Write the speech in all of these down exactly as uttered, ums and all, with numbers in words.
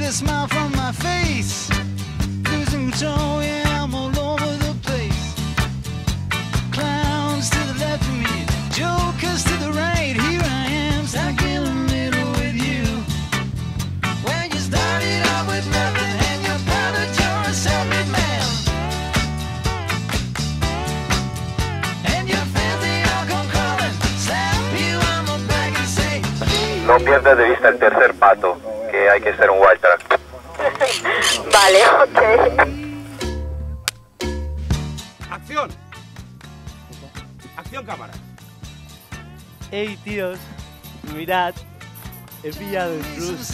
a smile from my face. Losing control, yeah, I'm all over the place. Clowns to the left of me, jokers to the right. Here I am, stuck in the middle with you. When you started out with nothing and you're proud that you're a self-made man. And your fans, they all come crawling, slap you on the back and say, no pierdas de vista el tercer pato, que hay que ser un wild track. Vale, ok. ¡Acción! ¡Acción, cámara! Hey tíos, mirad, he pillado el plus.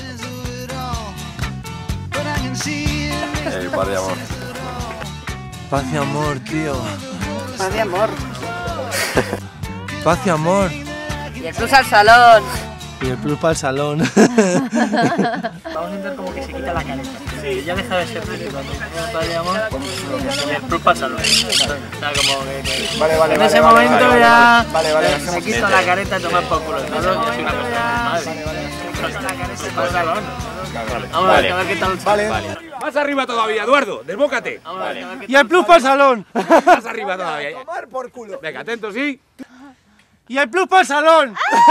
El par de amor. Paz y amor, tío. Paz y amor. Paz y amor. Y el plus al salón. Y el plus para el salón. Vamos a intentar como que se quita la careta. Sí, ya deja de ser feliz cuando paz y amor. Y el plus para el salón. Está como que... que... Vale, vale, en vale, ese vale, momento vale, ya vale, vale, me, me quito la careta y tomar por culo. Yo soy una persona normal. La careta para el salón. Vamos a ver, a ver qué tal. Vale. Vale. Más arriba todavía, Eduardo, desbócate. Vamos a ver, a ver qué Y el plus para el salón. Más arriba todavía. Tomar por culo. Venga, atentos, ¿sí? Y el plus para el salón.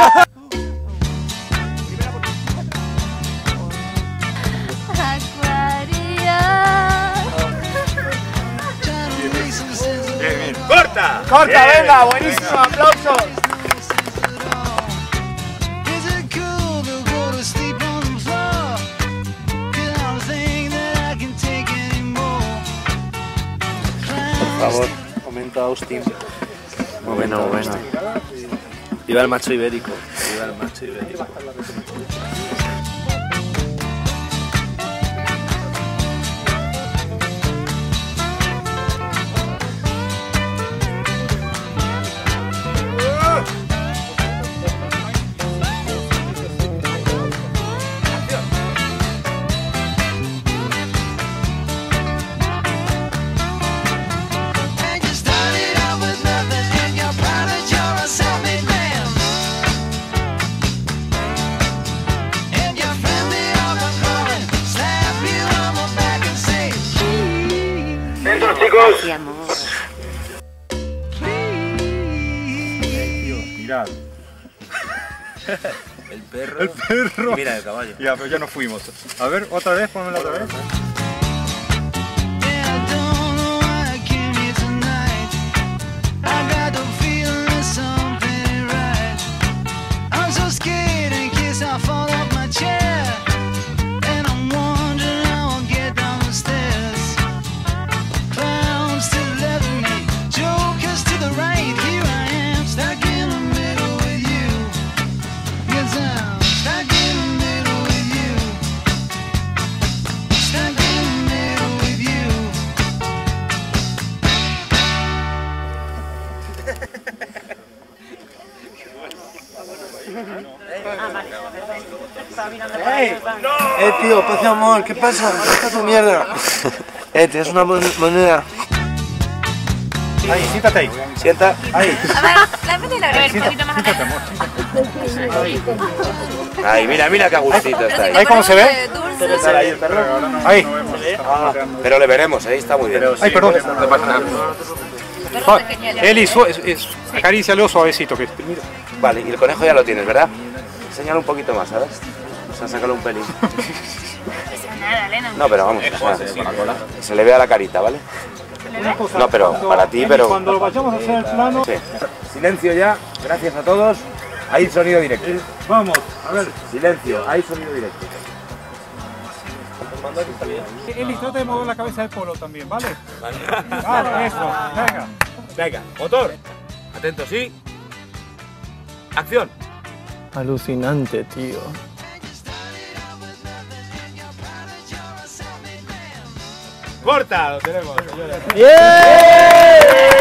Bien, bien. ¡Corta! Corta, Bien. venga, buenísimo, aplausos. Por favor, momento Austin. Bueno, bueno. Viva el macho ibérico. Viva el macho ibérico. Chicos, mirad. El perro. El perro. Y mira el caballo. Ya, pero ya nos fuimos. A ver, otra vez, ponmela otra vez. ¡Ey! ¡Eh, tío, paz y amor! ¿Qué pasa? ¿Qué tu mierda? Eh, tienes una moneda. Ahí, siéntate ahí. Sienta. Ahí. A ver, la meto y la abro un poquito más Siéntate, acá. amor. ahí, mira, mira qué agustito está ahí. ¿Ahí cómo se ve? Dulce. Ahí, el perro. Ahí. Ah, pero le veremos, ahí está muy bien. Ay, perdón. No pasa nada. Perro pequeño. Eli, su, es, es, acarícialo suavecito. Que, mira. Vale, y el conejo ya lo tienes, ¿verdad? Enséñalo un poquito más, ¿sabes? O sea, sácalo un pelín. Nada, Elena. No, pero vamos, o sea, se le vea la carita, ¿vale? No, pero para ti, pero... Cuando lo vayamos a hacer el plano... Sí. Silencio ya, gracias a todos. Hay sonido directo. Vamos, a ver. Silencio, hay sonido directo. Eli, trata de mover la cabeza del polo también, ¿vale? Vale, eso, venga. Venga, motor. Atento, ¿sí? Acción. Alucinante, tío. Corta, lo tenemos, señores. ¡Yeah!